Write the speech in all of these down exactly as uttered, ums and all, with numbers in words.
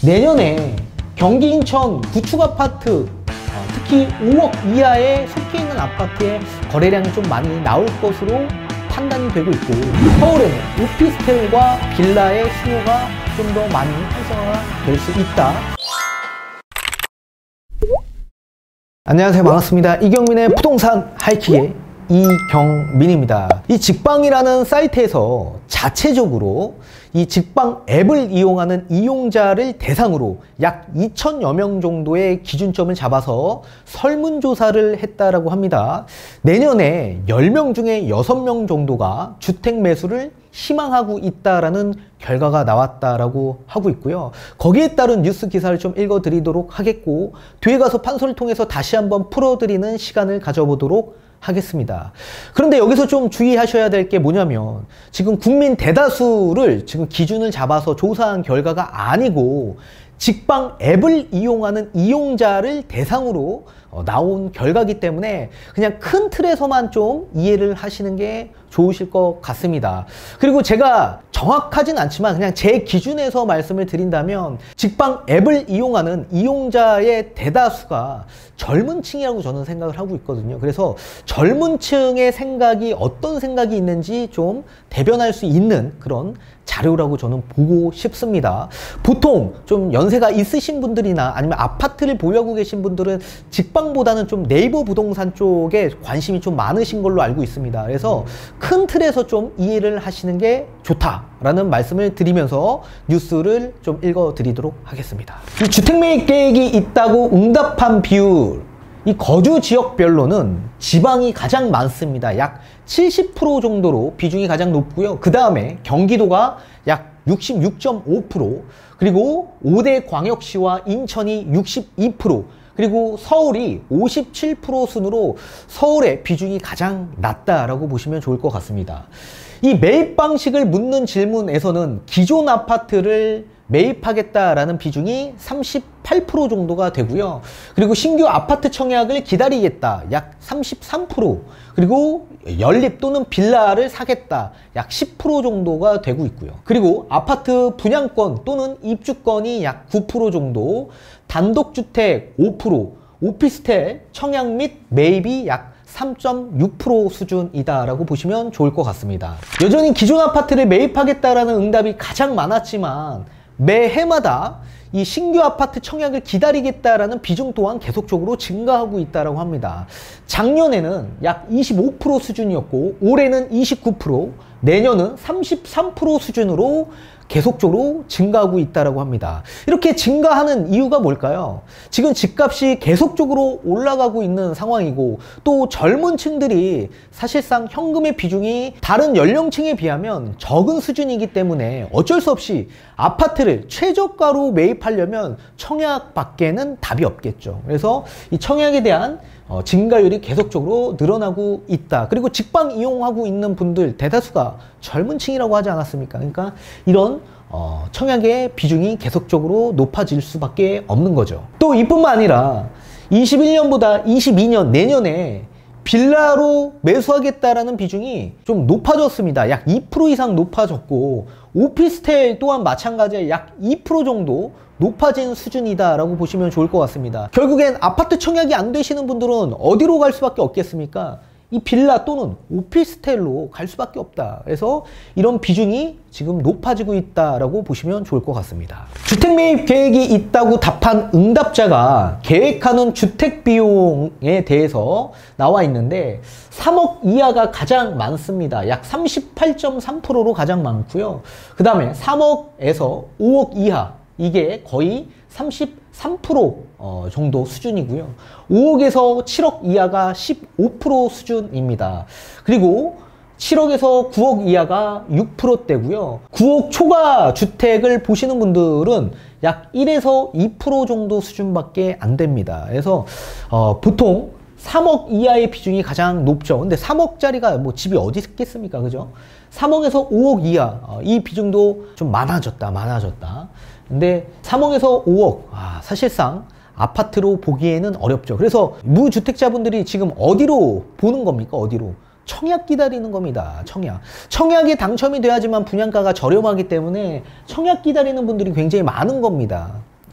내년에 경기 인천 구축 아파트, 특히 오억 이하에 속해 있는 아파트의 거래량이 좀 많이 나올 것으로 판단이 되고 있고, 서울에는 오피스텔과 빌라의 수요가 좀 더 많이 활성화가 될 수 있다. 안녕하세요, 반갑습니다. 이경민의 부동산 하이킥의 이경민입니다. 이 직방이라는 사이트에서 자체적으로 이 직방 앱을 이용하는 이용자를 대상으로 약 이천여 명 정도의 기준점을 잡아서 설문조사를 했다라고 합니다. 내년에 열 명 중에 여섯 명 정도가 주택 매수를 희망하고 있다라는 결과가 나왔다라고 하고 있고요. 거기에 따른 뉴스 기사를 좀 읽어드리도록 하겠고, 뒤에 가서 판소를 통해서 다시 한번 풀어드리는 시간을 가져보도록 하겠습니다. 그런데 여기서 좀 주의하셔야 될 게 뭐냐면, 지금 국민 대다수를 지금 기준을 잡아서 조사한 결과가 아니고 직방 앱을 이용하는 이용자를 대상으로 어, 나온 결과이기 때문에 그냥 큰 틀에서만 좀 이해를 하시는 게 좋으실 것 같습니다. 그리고 제가 정확하진 않지만 그냥 제 기준에서 말씀을 드린다면, 직방 앱을 이용하는 이용자의 대다수가 젊은 층이라고 저는 생각을 하고 있거든요. 그래서 젊은 층의 생각이 어떤 생각이 있는지 좀 대변할 수 있는 그런 자료라고 저는 보고 싶습니다. 보통 좀 연세가 있으신 분들이나 아니면 아파트를 보유하고 계신 분들은 직방보다는 좀 네이버 부동산 쪽에 관심이 좀 많으신 걸로 알고 있습니다. 그래서 큰 틀에서 좀 이해를 하시는 게 좋다라는 말씀을 드리면서 뉴스를 좀 읽어 드리도록 하겠습니다. 이 주택 매입 계획이 있다고 응답한 비율, 이 거주 지역별로는 지방이 가장 많습니다. 약 칠십 퍼센트 정도로 비중이 가장 높고요. 그 다음에 경기도가 약 육십육 점 오 퍼센트, 그리고 오 대 광역시와 인천이 육십이 퍼센트, 그리고 서울이 오십칠 퍼센트 순으로 서울의 비중이 가장 낮다라고 보시면 좋을 것 같습니다. 이 매입 방식을 묻는 질문에서는 기존 아파트를 매입하겠다라는 비중이 삼십팔 퍼센트 정도가 되고요. 그리고 신규 아파트 청약을 기다리겠다, 약 삼십삼 퍼센트, 그리고 연립 또는 빌라를 사겠다, 약 십 퍼센트 정도가 되고 있고요. 그리고 아파트 분양권 또는 입주권이 약 구 퍼센트 정도, 단독주택 오 퍼센트, 오피스텔 청약 및 매입이 약 삼 점 육 퍼센트 수준이다라고 보시면 좋을 것 같습니다. 여전히 기존 아파트를 매입하겠다라는 응답이 가장 많았지만, 매해마다 이 신규 아파트 청약을 기다리겠다라는 비중 또한 계속적으로 증가하고 있다고 합니다. 작년에는 약 이십오 퍼센트 수준이었고, 올해는 이십구 퍼센트, 내년은 삼십삼 퍼센트 수준으로 계속적으로 증가하고 있다고 합니다. 이렇게 증가하는 이유가 뭘까요? 지금 집값이 계속적으로 올라가고 있는 상황이고, 또 젊은 층들이 사실상 현금의 비중이 다른 연령층에 비하면 적은 수준이기 때문에 어쩔 수 없이 아파트를 최저가로 매입하려면 청약밖에는 답이 없겠죠. 그래서 이 청약에 대한 어, 증가율이 계속적으로 늘어나고 있다. 그리고 직방 이용하고 있는 분들 대다수가 젊은 층이라고 하지 않았습니까? 그러니까 이런 어, 청약의 비중이 계속적으로 높아질 수밖에 없는 거죠. 또 이뿐만 아니라 이십일 년보다 이십이 년, 내년에 빌라로 매수하겠다라는 비중이 좀 높아졌습니다. 약 이 퍼센트 이상 높아졌고, 오피스텔 또한 마찬가지에 약 이 퍼센트 정도 높아진 수준이다라고 보시면 좋을 것 같습니다. 결국엔 아파트 청약이 안 되시는 분들은 어디로 갈 수밖에 없겠습니까? 이 빌라 또는 오피스텔로 갈 수밖에 없다. 그래서 이런 비중이 지금 높아지고 있다라고 보시면 좋을 것 같습니다. 주택 매입 계획이 있다고 답한 응답자가 계획하는 주택 비용에 대해서 나와 있는데, 삼억 이하가 가장 많습니다. 약 삼십팔 점 삼 퍼센트로 가장 많고요. 그 다음에 삼억에서 오억 이하, 이게 거의 삼십삼 퍼센트 어, 정도 수준이고요. 오억에서 칠억 이하가 십오 퍼센트 수준입니다. 그리고 칠억에서 구억 이하가 육 퍼센트대고요. 구억 초과 주택을 보시는 분들은 약 일에서 이 퍼센트 정도 수준밖에 안 됩니다. 그래서 어, 보통 삼억 이하의 비중이 가장 높죠. 근데 삼억짜리가 뭐 집이 어디 있겠습니까? 그죠? 삼억에서 오억 이하, 어, 이 비중도 좀 많아졌다, 많아졌다. 근데 삼억에서 오억, 아, 사실상 아파트로 보기에는 어렵죠. 그래서 무주택자분들이 지금 어디로 보는 겁니까? 어디로? 청약 기다리는 겁니다. 청약. 청약에 당첨이 돼야지만 분양가가 저렴하기 때문에 청약 기다리는 분들이 굉장히 많은 겁니다.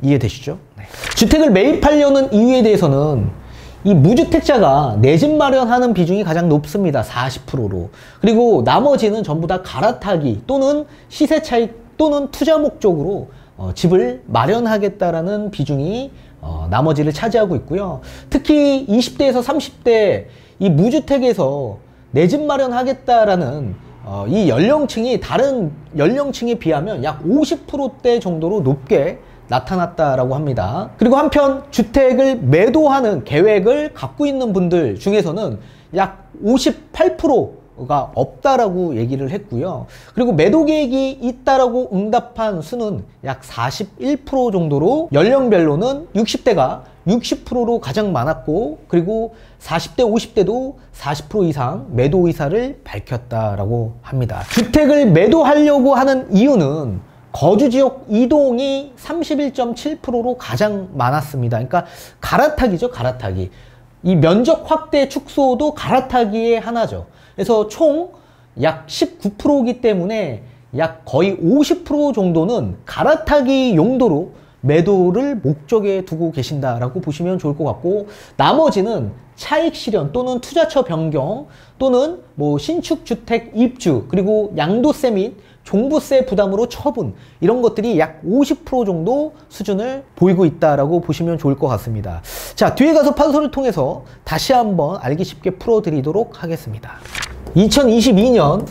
이해되시죠? 네. 주택을 매입하려는 이유에 대해서는 이 무주택자가 내 집 마련하는 비중이 가장 높습니다. 사십 퍼센트로. 그리고 나머지는 전부 다 갈아타기 또는 시세 차익 또는 투자 목적으로 어, 집을 마련하겠다라는 비중이 어, 나머지를 차지하고 있고요. 특히 이십 대에서 삼십 대 이 무주택에서 내 집 마련하겠다라는 어, 이 연령층이 다른 연령층에 비하면 약 오십 퍼센트대 정도로 높게 나타났다라고 합니다. 그리고 한편 주택을 매도하는 계획을 갖고 있는 분들 중에서는 약 오십팔 퍼센트가 없다라고 얘기를 했고요. 그리고 매도 계획이 있다라고 응답한 수는 약 사십일 퍼센트 정도로 연령별로는 육십 대가 육십 퍼센트로 가장 많았고, 그리고 사십 대, 오십 대도 사십 퍼센트 이상 매도 의사를 밝혔다라고 합니다. 주택을 매도하려고 하는 이유는 거주지역 이동이 삼십일 점 칠 퍼센트로 가장 많았습니다. 그러니까 갈아타기죠, 갈아타기. 이 면적 확대 축소도 갈아타기의 하나죠. 그래서 총 약 십구 퍼센트이기 때문에 약 거의 오십 퍼센트 정도는 갈아타기 용도로 매도를 목적에 두고 계신다라고 보시면 좋을 것 같고, 나머지는 차익 실현 또는 투자처 변경 또는 뭐 신축 주택 입주, 그리고 양도세 및 종부세 부담으로 처분, 이런 것들이 약 오십 퍼센트 정도 수준을 보이고 있다라고 보시면 좋을 것 같습니다. 자, 뒤에 가서 판서를 통해서 다시 한번 알기 쉽게 풀어드리도록 하겠습니다. 이천이십이 년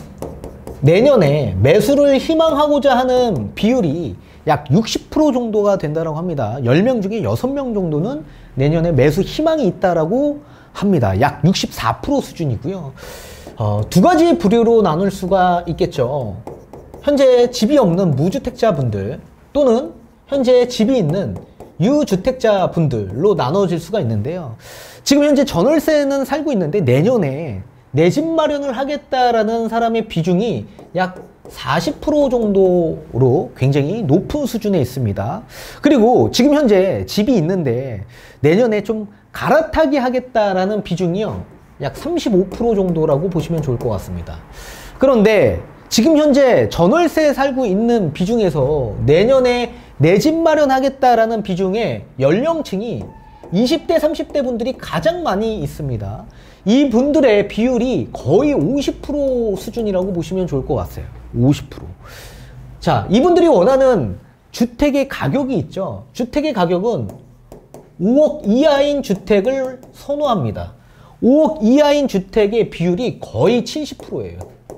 내년에 매수를 희망하고자 하는 비율이 약 육십 퍼센트 정도가 된다고 합니다. 열 명 중에 여섯 명 정도는 내년에 매수 희망이 있다라고 합니다. 약 육십사 퍼센트 수준이고요. 어, 두 가지 부류로 나눌 수가 있겠죠. 현재 집이 없는 무주택자분들 또는 현재 집이 있는 유주택자분들로 나눠질 수가 있는데요. 지금 현재 전월세는 살고 있는데 내년에 내 집 마련을 하겠다라는 사람의 비중이 약 사십 퍼센트 정도로 굉장히 높은 수준에 있습니다. 그리고 지금 현재 집이 있는데 내년에 좀 갈아타기 하겠다라는 비중이요, 약 삼십오 퍼센트 정도라고 보시면 좋을 것 같습니다. 그런데 지금 현재 전월세에 살고 있는 비중에서 내년에 내 집 마련하겠다라는 비중의 연령층이 이십 대, 삼십 대 분들이 가장 많이 있습니다. 이 분들의 비율이 거의 오십 퍼센트 수준이라고 보시면 좋을 것 같아요. 오십 퍼센트. 자, 이분들이 원하는 주택의 가격이 있죠. 주택의 가격은 오억 이하인 주택을 선호합니다. 오억 이하인 주택의 비율이 거의 칠십 퍼센트예요.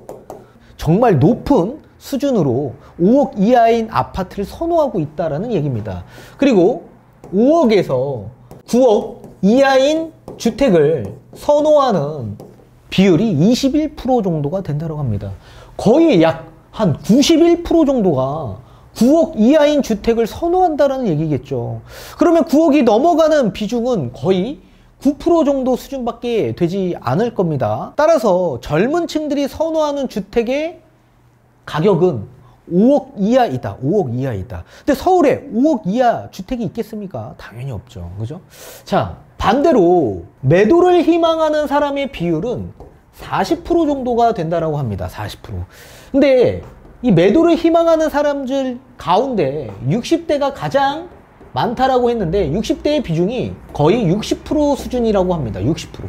정말 높은 수준으로 오억 이하인 아파트를 선호하고 있다라는 얘기입니다. 그리고 오억에서 구억 이하인 주택을 선호하는 비율이 이십일 퍼센트 정도가 된다고 합니다. 거의 약 한 구십일 퍼센트 정도가 구억 이하인 주택을 선호한다라는 얘기겠죠. 그러면 구억이 넘어가는 비중은 거의 구 퍼센트 정도 수준밖에 되지 않을 겁니다. 따라서 젊은 층들이 선호하는 주택의 가격은 오억 이하이다. 오억 이하이다. 근데 서울에 오억 이하 주택이 있겠습니까? 당연히 없죠. 그죠? 자, 반대로 매도를 희망하는 사람의 비율은 사십 퍼센트 정도가 된다라고 합니다. 사십 퍼센트. 근데 이 매도를 희망하는 사람들 가운데 육십 대가 가장 많다라고 했는데 육십 대의 비중이 거의 육십 퍼센트 수준이라고 합니다. 육십 퍼센트.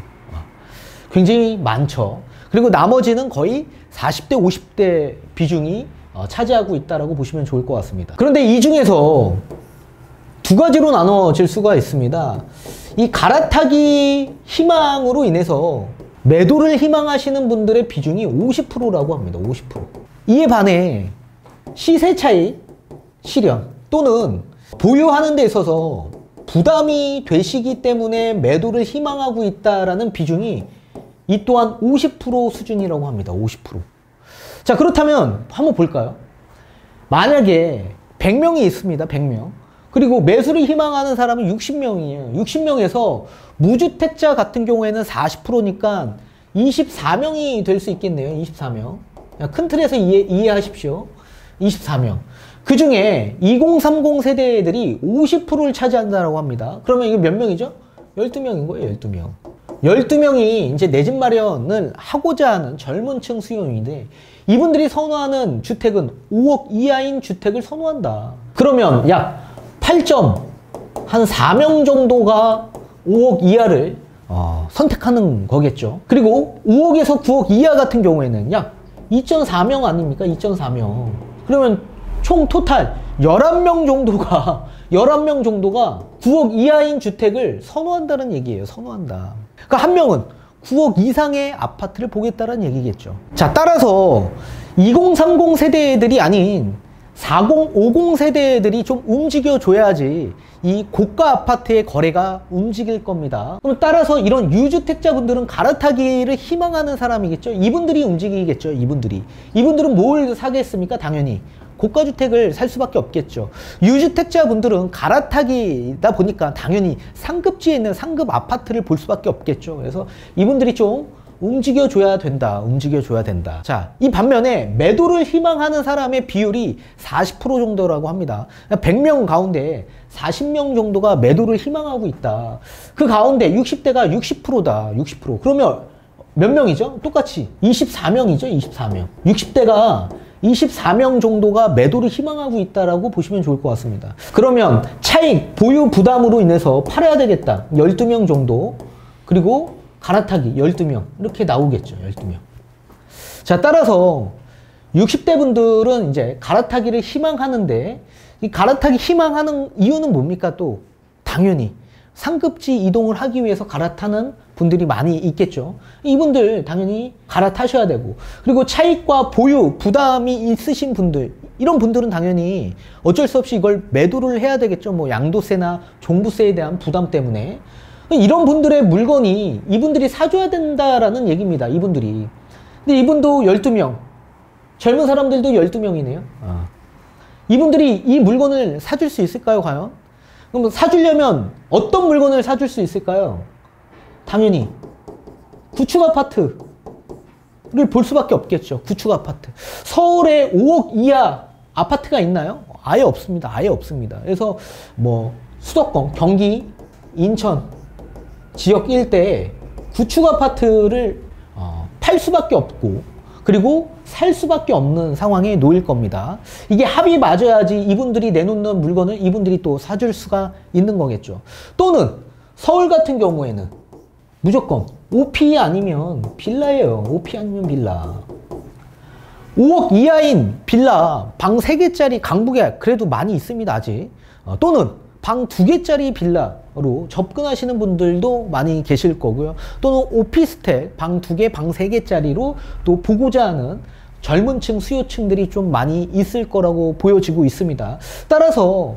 굉장히 많죠. 그리고 나머지는 거의 사십 대, 오십 대 비중이 차지하고 있다라고 보시면 좋을 것 같습니다. 그런데 이 중에서 두 가지로 나눠질 수가 있습니다. 이 갈아타기 희망으로 인해서 매도를 희망하시는 분들의 비중이 오십 퍼센트라고 합니다. 오십 퍼센트. 이에 반해 시세 차익 실현 또는 보유하는 데 있어서 부담이 되시기 때문에 매도를 희망하고 있다라는 비중이 이 또한 오십 퍼센트 수준이라고 합니다. 오십 퍼센트. 자, 그렇다면 한번 볼까요? 만약에 백 명이 있습니다. 백 명. 그리고 매수를 희망하는 사람은 육십 명이에요. 육십 명에서 무주택자 같은 경우에는 사십 퍼센트니까 이십사 명이 될 수 있겠네요. 이십사 명. 큰 틀에서 이해, 이해하십시오. 이십사 명. 그 중에 이공삼공 세대들이 오십 퍼센트를 차지한다고 합니다. 그러면 이거 몇 명이죠? 열두 명인 거예요. 열두 명. 열두 명이 이제 내 집 마련을 하고자 하는 젊은 층 수요인데 이분들이 선호하는 주택은 오억 이하인 주택을 선호한다. 그러면 약 팔 점 한 사 명 정도가 오억 이하를 어, 선택하는 거겠죠. 그리고 오억에서 구억 이하 같은 경우에는 약 이 점 사 명 아닙니까? 이 점 사 명. 그러면 총 토탈 열한 명 정도가 열한 명 정도가 구억 이하인 주택을 선호한다는 얘기예요. 선호한다. 그러니까 한 명은 구억 이상의 아파트를 보겠다는 얘기겠죠. 자, 따라서 이공삼공 세대들이 아닌 사공 오공 세대들이 좀 움직여줘야지 이 고가 아파트의 거래가 움직일 겁니다. 그럼 따라서 이런 유주택자분들은 갈아타기를 희망하는 사람이겠죠. 이분들이 움직이겠죠. 이분들이. 이분들은 뭘 사겠습니까? 당연히 고가주택을 살 수밖에 없겠죠. 유주택자분들은 갈아타기다 보니까 당연히 상급지에 있는 상급 아파트를 볼 수밖에 없겠죠. 그래서 이분들이 좀 움직여줘야 된다. 움직여줘야 된다. 자, 이 반면에 매도를 희망하는 사람의 비율이 사십 퍼센트 정도라고 합니다. 백 명 가운데 사십 명 정도가 매도를 희망하고 있다. 그 가운데 육십 대가 육십 퍼센트다. 육십 퍼센트. 그러면 몇 명이죠? 똑같이 이십사 명이죠. 이십사 명. 육십 대가 이십사 명 정도가 매도를 희망하고 있다라고 보시면 좋을 것 같습니다. 그러면 차익, 보유 부담으로 인해서 팔아야 되겠다. 열두 명 정도. 그리고 갈아타기 열두 명. 이렇게 나오겠죠. 열두 명. 자, 따라서 육십 대 분들은 이제 갈아타기를 희망하는데 이 갈아타기 희망하는 이유는 뭡니까? 또 당연히 상급지 이동을 하기 위해서 갈아타는 분들이 많이 있겠죠. 이분들 당연히 갈아타셔야 되고, 그리고 차익과 보유, 부담이 있으신 분들, 이런 분들은 당연히 어쩔 수 없이 이걸 매도를 해야 되겠죠. 뭐 양도세나 종부세에 대한 부담 때문에. 이런 분들의 물건이 이분들이 사줘야 된다라는 얘기입니다. 이분들이. 근데 이분도 열두 명. 젊은 사람들도 열두 명이네요. 아. 이분들이 이 물건을 사줄 수 있을까요, 과연? 그럼 사주려면 어떤 물건을 사줄 수 있을까요? 당연히 구축 아파트를 볼 수밖에 없겠죠. 구축 아파트. 서울에 오억 이하 아파트가 있나요? 아예 없습니다. 아예 없습니다. 그래서 뭐 수도권, 경기, 인천 지역 일대에 구축 아파트를 어, 팔 수밖에 없고, 그리고 살 수밖에 없는 상황에 놓일 겁니다. 이게 합이 맞아야지 이분들이 내놓는 물건을 이분들이 또 사줄 수가 있는 거겠죠. 또는 서울 같은 경우에는 무조건 오피 아니면 빌라예요. 오피 아니면 빌라. 오억 이하인 빌라 방 세 개짜리 강북에 그래도 많이 있습니다. 아직. 어, 또는 방 두 개짜리 빌라로 접근하시는 분들도 많이 계실 거고요. 또는 오피스텔 방 두 개, 방 세 개짜리로 또 보고자 하는 젊은 층, 수요층들이 좀 많이 있을 거라고 보여지고 있습니다. 따라서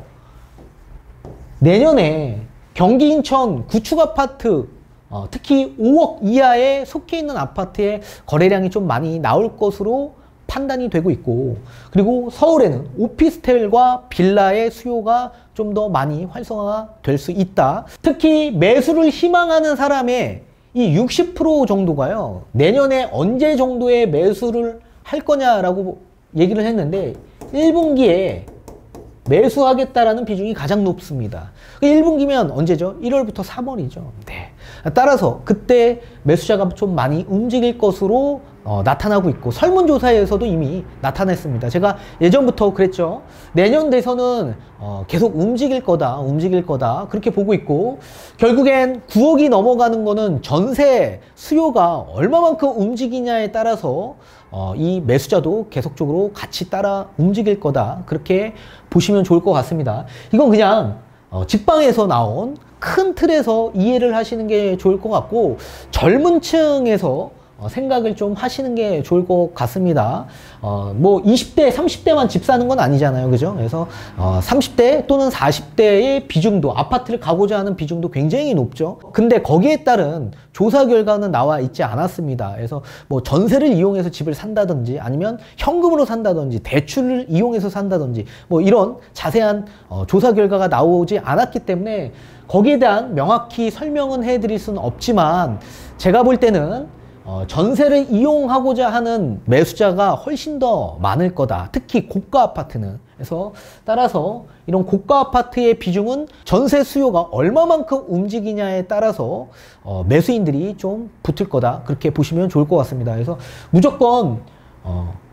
내년에 경기 인천 구축 아파트, 어, 특히 오억 이하에 속해 있는 아파트의 거래량이 좀 많이 나올 것으로 판단이 되고 있고, 그리고 서울에는 오피스텔과 빌라의 수요가 좀 더 많이 활성화가 될 수 있다. 특히 매수를 희망하는 사람의 이 육십 퍼센트 정도가요, 내년에 언제 정도의 매수를 할 거냐라고 얘기를 했는데 일 분기에 매수하겠다라는 비중이 가장 높습니다. 일 분기면 언제죠? 일월부터 삼월이죠. 네. 따라서 그때 매수자가 좀 많이 움직일 것으로 어, 나타나고 있고, 설문조사에서도 이미 나타냈습니다. 제가 예전부터 그랬죠. 내년 돼서는 어, 계속 움직일 거다, 움직일 거다, 그렇게 보고 있고, 결국엔 구억이 넘어가는 거는 전세 수요가 얼마만큼 움직이냐에 따라서 어, 이 매수자도 계속적으로 같이 따라 움직일 거다, 그렇게 보시면 좋을 것 같습니다. 이건 그냥 어, 직방에서 나온 큰 틀에서 이해를 하시는 게 좋을 것 같고, 젊은 층에서 어, 생각을 좀 하시는 게 좋을 것 같습니다. 어, 뭐 이십 대, 삼십 대만 집 사는 건 아니잖아요. 그죠? 그래서 어, 삼십 대 또는 사십 대의 비중도, 아파트를 가고자 하는 비중도 굉장히 높죠. 근데 거기에 따른 조사 결과는 나와 있지 않았습니다. 그래서 뭐 전세를 이용해서 집을 산다든지, 아니면 현금으로 산다든지, 대출을 이용해서 산다든지, 뭐 이런 자세한 어, 조사 결과가 나오지 않았기 때문에 거기에 대한 명확히 설명은 해드릴 수는 없지만, 제가 볼 때는 어, 전세를 이용하고자 하는 매수자가 훨씬 더 많을 거다. 특히 고가 아파트는. 그래서 따라서 이런 고가 아파트의 비중은 전세 수요가 얼마만큼 움직이냐에 따라서 어, 매수인들이 좀 붙을 거다. 그렇게 보시면 좋을 것 같습니다. 그래서 무조건 어,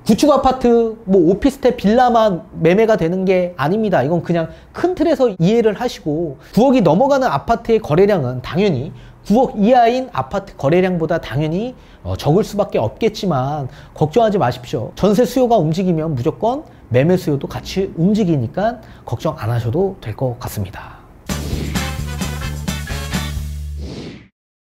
구축 아파트, 뭐 오피스텔 빌라만 매매가 되는 게 아닙니다. 이건 그냥 큰 틀에서 이해를 하시고, 구억이 넘어가는 아파트의 거래량은 당연히 구억 이하인 아파트 거래량보다 당연히 어, 적을 수밖에 없겠지만 걱정하지 마십시오. 전세 수요가 움직이면 무조건 매매 수요도 같이 움직이니까 걱정 안 하셔도 될 것 같습니다.